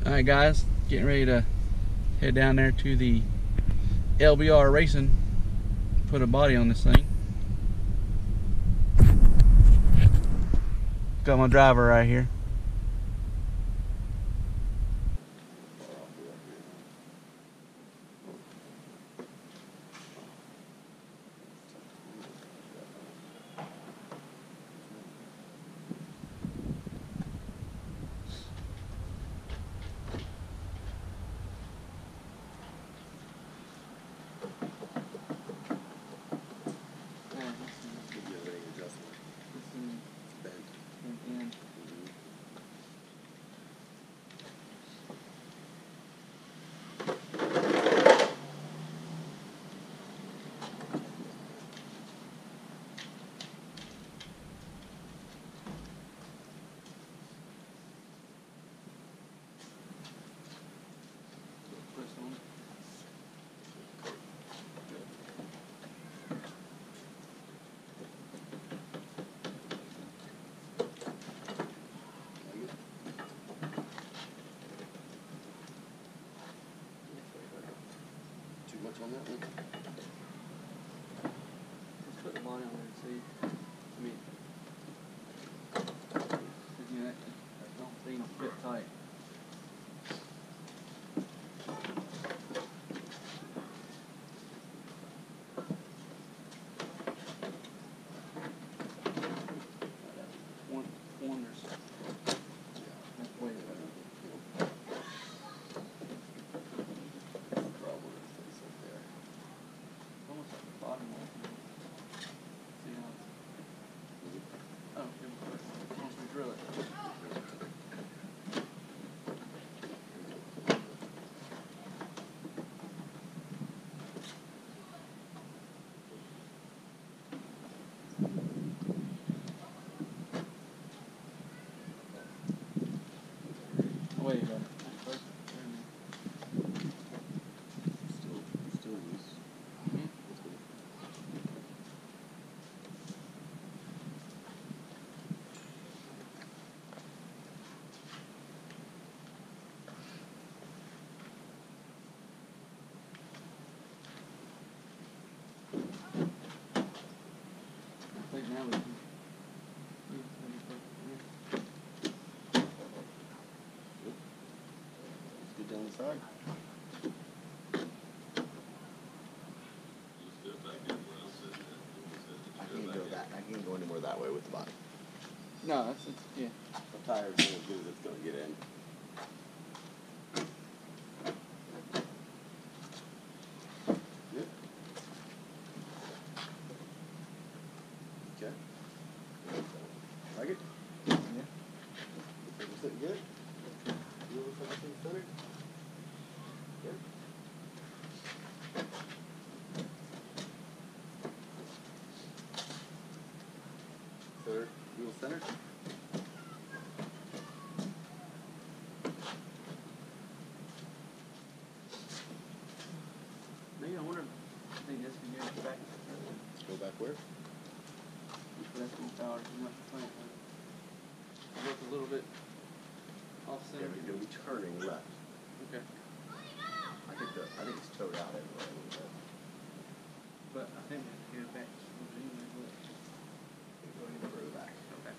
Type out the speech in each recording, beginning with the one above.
Alright guys, getting ready to head down there to the LBR Racing, put a body on this thing. Got my driver right here. On that one. Let's put the body on there and see. I mean, you know, that don't seem to fit tight. Wonders. That's way better. Way better. Still loose. Mm-hmm. I think now we can. Get down the side. I can't go that. I can't go anymore that way with the body. No, that's yeah. The tire's as good as it's gonna get in. Good. Okay. Like it? Yeah. Is it good? You look like it's centered? Good. Third wheel centered. Maybe I wonder. I think this can go back. Go back where? That's more power too much plant. Look a little bit off Yeah, center. but you're gonna be turning left. Okay. I think it's towed out anyway a little bit. But I think we have to go back anyway. Go even further back. Okay.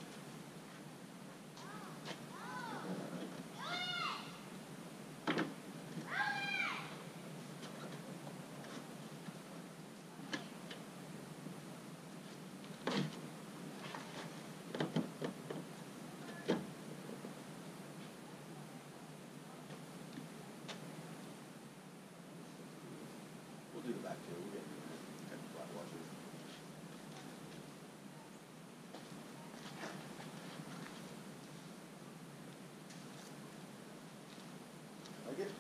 We'll do the back too. We'll get flat washes. Like it?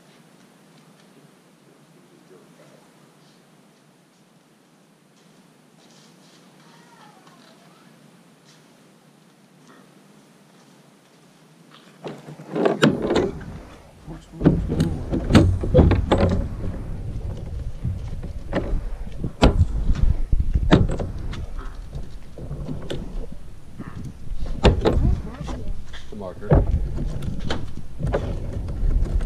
The marker.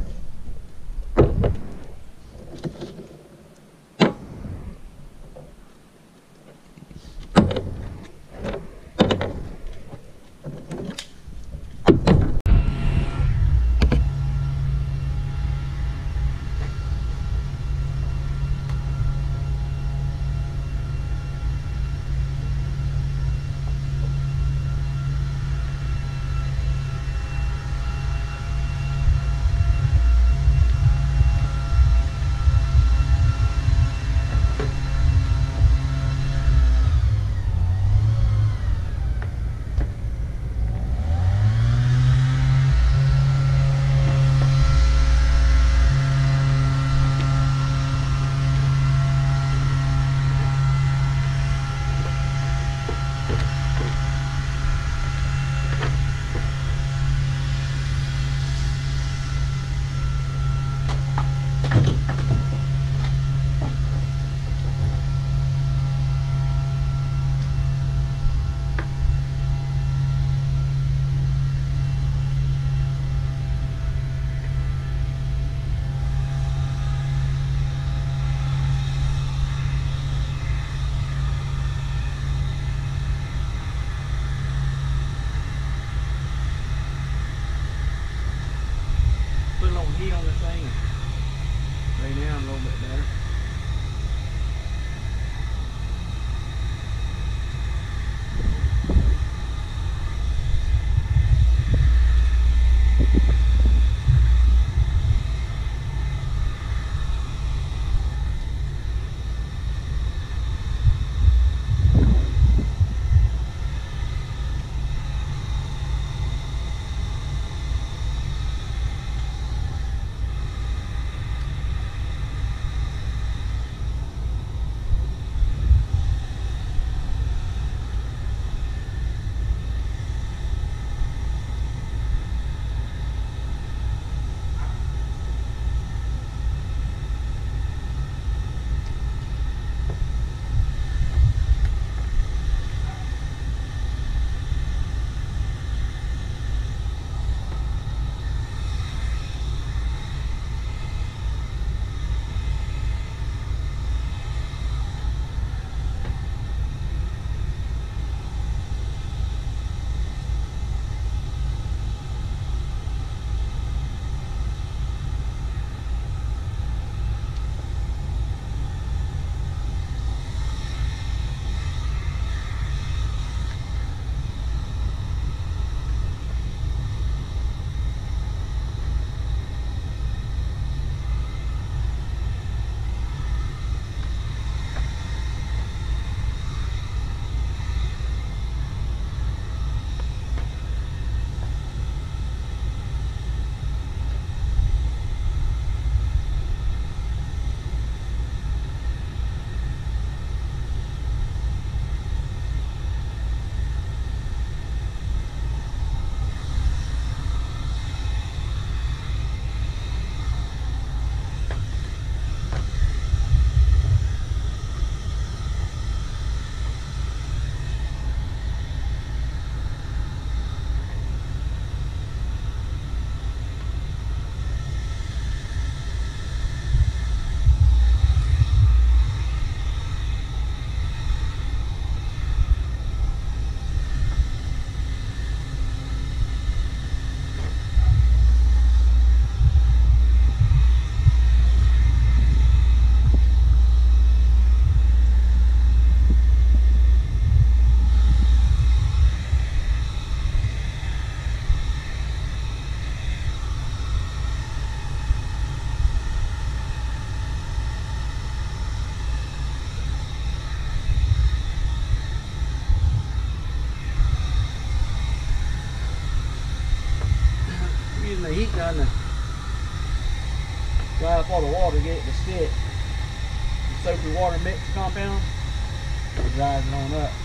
heat on this thing and lay down a little bit better. Using the heat gun to dry up all the water, get it to stick. The soapy water mix compound, it dries it on up.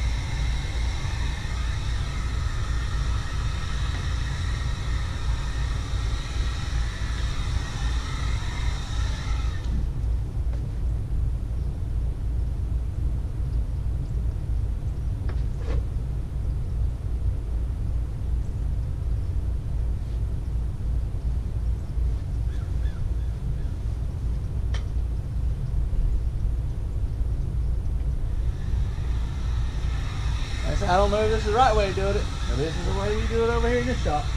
I don't know if this is the right way to do it, but this is the way we do it over here in this shop.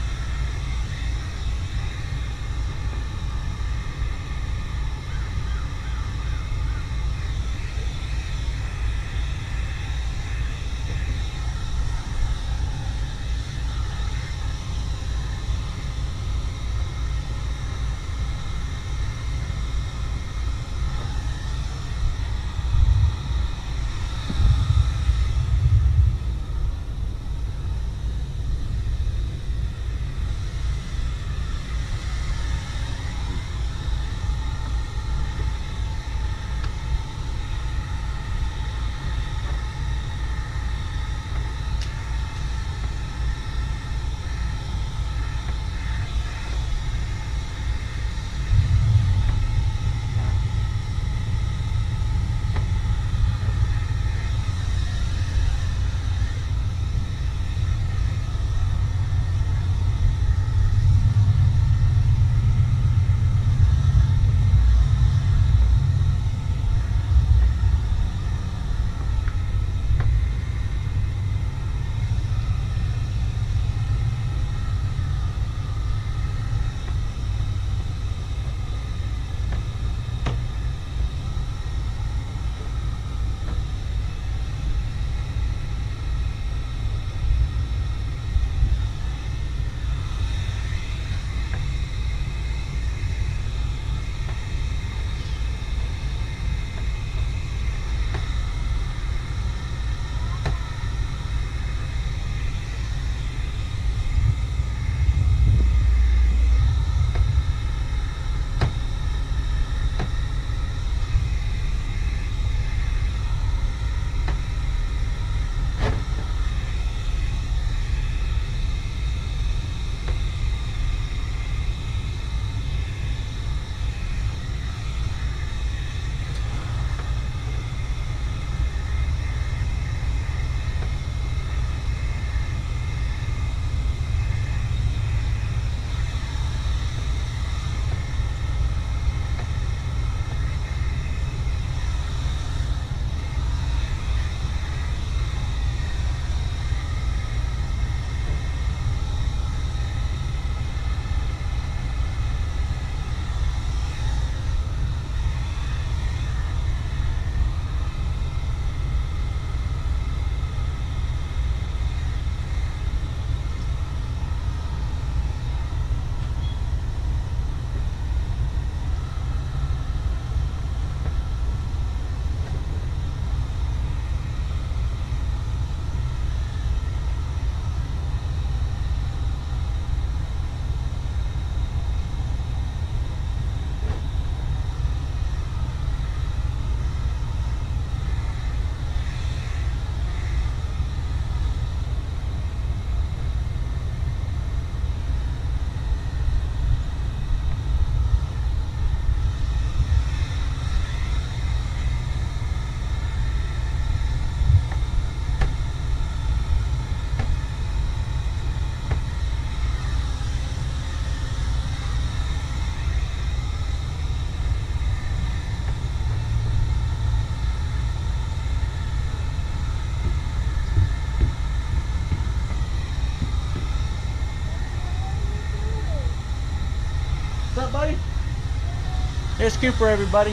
What's up, buddy? Here's Cooper, everybody.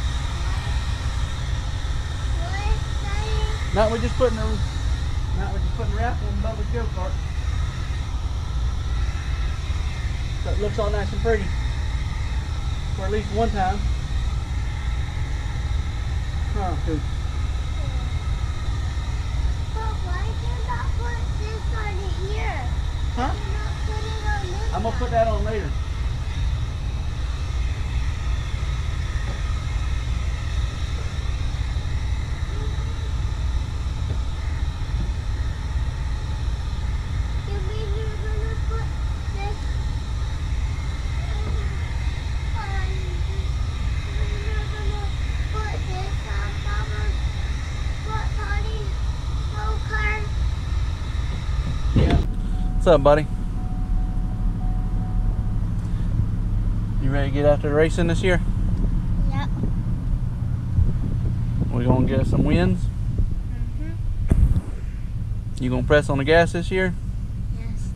Now we're just putting the raffle in Bubba's go-kart. So it looks all nice and pretty. For at least one time. Huh, Coop? But why did you not put this on here? Huh? Why did you not put it on this I'm gonna put side? that on later. You mean you're gonna put this on? You're gonna put this on Mama's Party's go-kart? Yeah. What's up, buddy? You ready to get after the racing this year? Yep. We gonna get us some wins? Mm-hmm. You gonna press on the gas this year? Yes.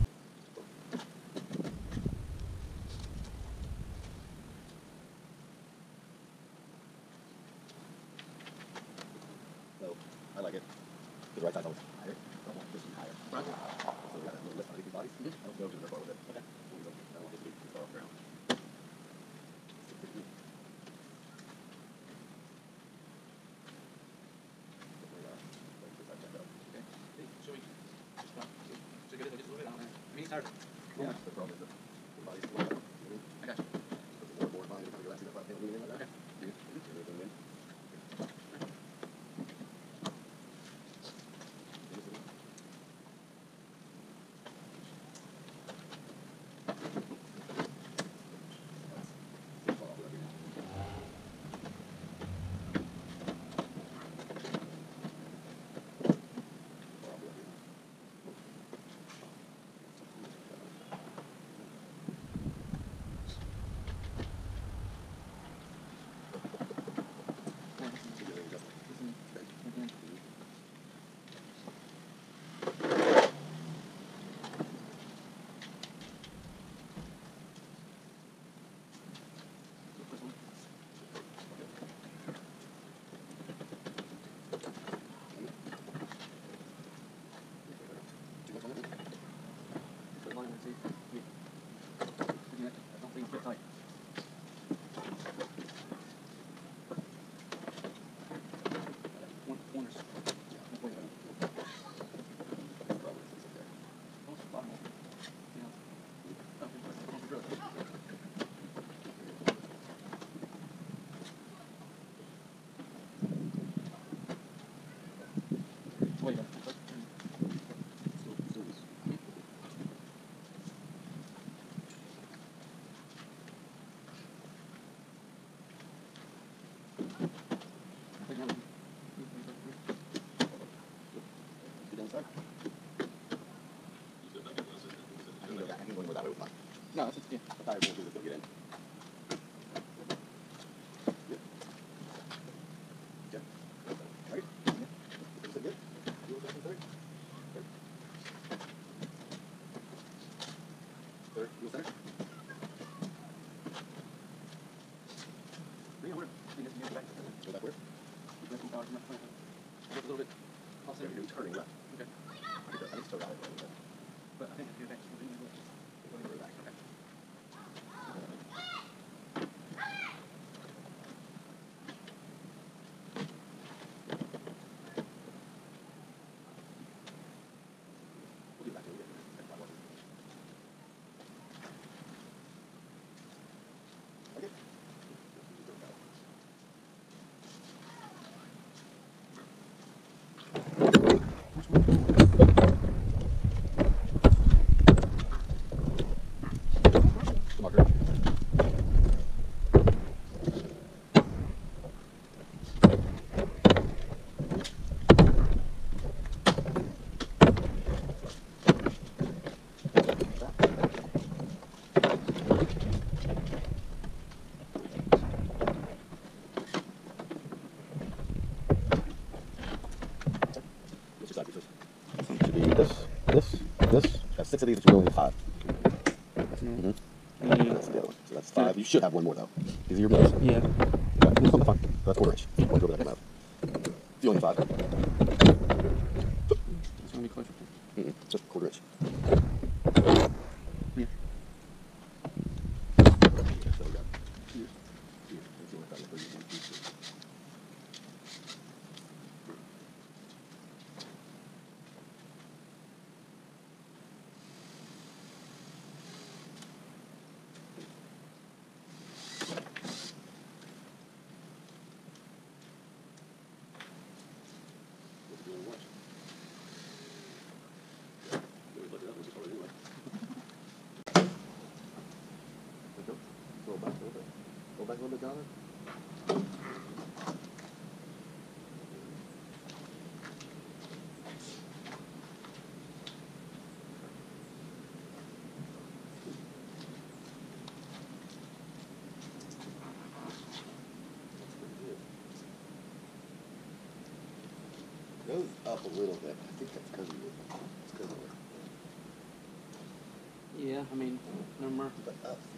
No, I like it. The right side's always higher. I don't want this to be higher. Right. So we got that little lift underneath these bodies. I don't go to the far with it. Okay. I don't want this to be too far off the ground. Yeah, the problem is that the body's slow. I got you. Put the more behind and kind of relax that tail moving in like that. Okay. No, that's yeah. The tire won't do this, it'll get in. Yep. Okay. Right? Yeah. Is it good? You want that third? Third. Third. You want center? Yeah, where? I guess you can go back. Go back where? You can power from that point. Just a little bit. I'll say you're turning left. Okay. I think it's still got it a little bit. But I think if you're back, you're going to go back. Okay. We'll do that till we get there. Okay. Marker. Should be this. That's 6 of these, but you only need 5. Mm-hmm. That's the other one. So That's 5. You should have one more though. These are your middles. Yeah. Okay, that's fine. That's 1/4 inch. I'll go over that in my mouth. You only 5. It's gonna be closer. Just 1/4 inch. Yeah. So we got here. Here. That's the only 5 for you. 1, 2, 3. Go back a little bit, Donna. Goes up a little bit. I think that's because of it. It's because of it. Yeah, I mean, remember. But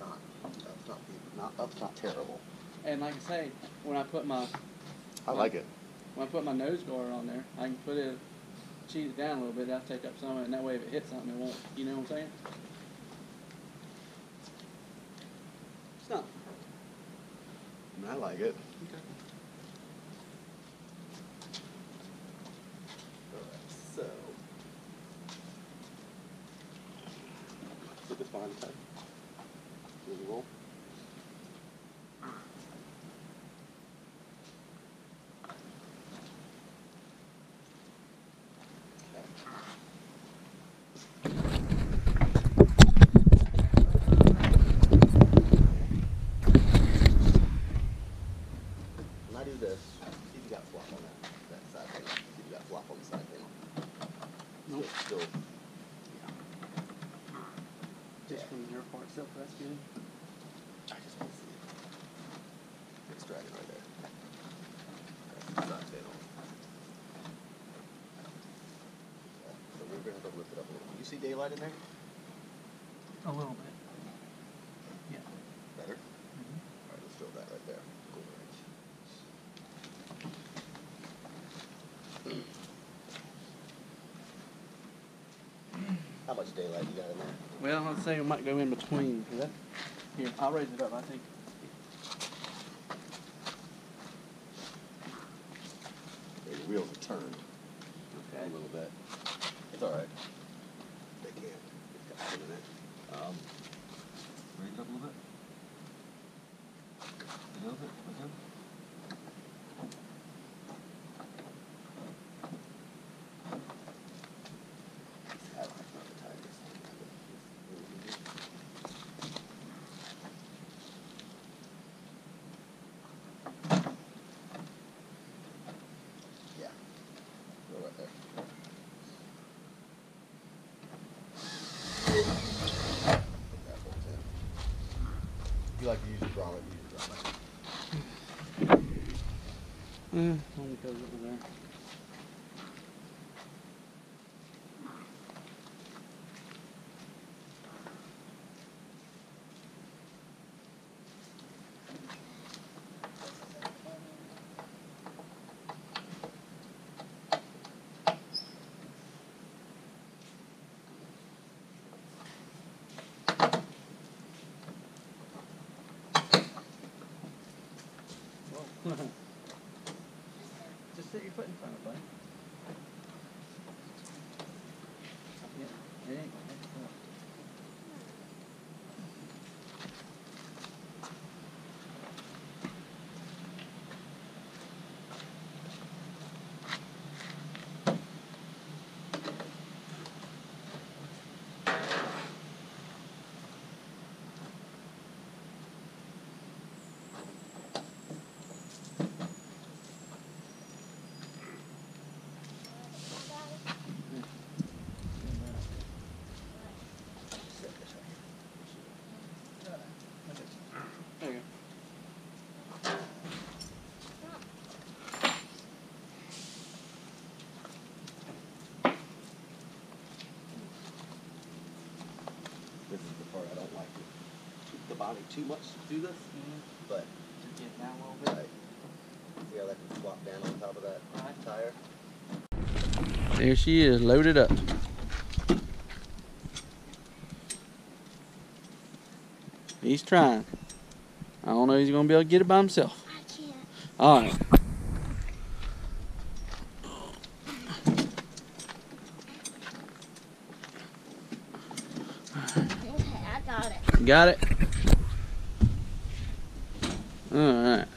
up's not terrible. And like I say, when I put my I like it. when I put my nose guard on there, I can put it, cheese it down a little bit. That'll take up some of it, and that way if it hits something, it won't. You know what I'm saying? It's not. I like it. Okay. So, flip this behind the time. Really roll. When I do this, see if you got flop on that side panel. See if you got flop on the side panel. Nope. Still, Just from your part itself, that's good. I just want to see it. It's dragging right there. That's the side panel. So we're going to have to lift it up a little. You see daylight in there? A little bit. Yeah. Better? All right, let's fill that right there. Cool, How much daylight you got in there? Well, I'd say we might go in between. 'Cause that, here, I'll raise it up. I think. The wheels are turned Okay. a little bit. It's all right. They can. It's got some in it. Raise it up a little bit. A little bit. Okay. Yeah. Go right there. That bolts in. If you like to use your grommet, use your grommet. Only goes over there. Just sit your foot in front of it, buddy. Yeah, it ain't. binding too much to this, but Just get down a little bit. right. See how that can flop down on top of that tire? There she is, loaded up. He's trying. I don't know if he's gonna be able to get it by himself. I can't. All right. Okay, I got it. Got it? Alright.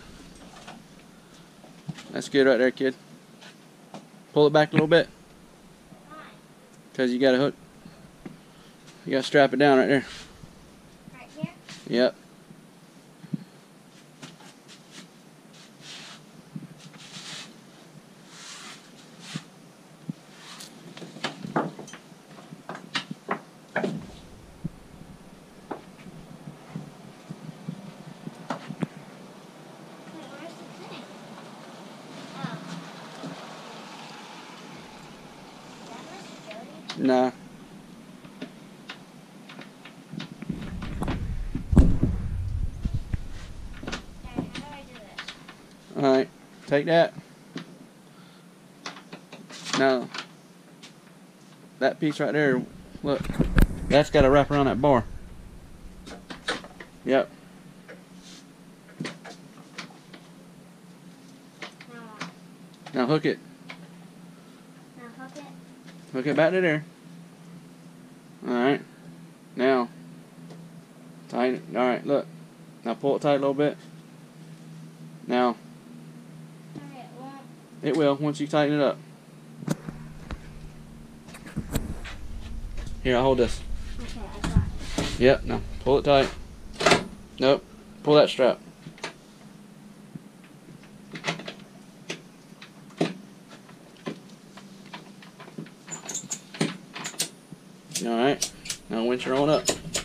That's good right there, kid. Pull it back a little bit. Because you got to hook. You got to strap it down right there. Right here? Yep. Where's the thing? Oh. That was dirty. Nah. Dad, how do I do this? Alright. Take that. Now, that piece right there, look. That's got to wrap around that bar. Yep. Now what? Now hook it. Now hook it. Hook it back to there. Alright. Now, tighten it. Alright, look. Now pull it tight a little bit. Now, Okay, it won't. it will once you tighten it up. Here, I'll hold this. Okay, I got it. Yep, now pull it tight. Nope. Pull that strap. Alright. Now winch her on up.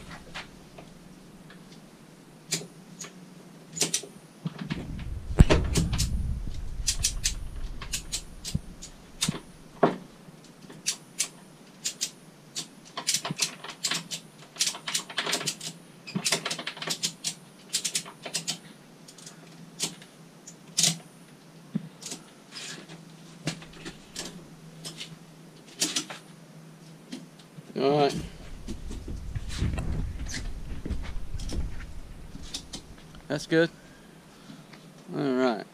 Alright. That's good. Alright.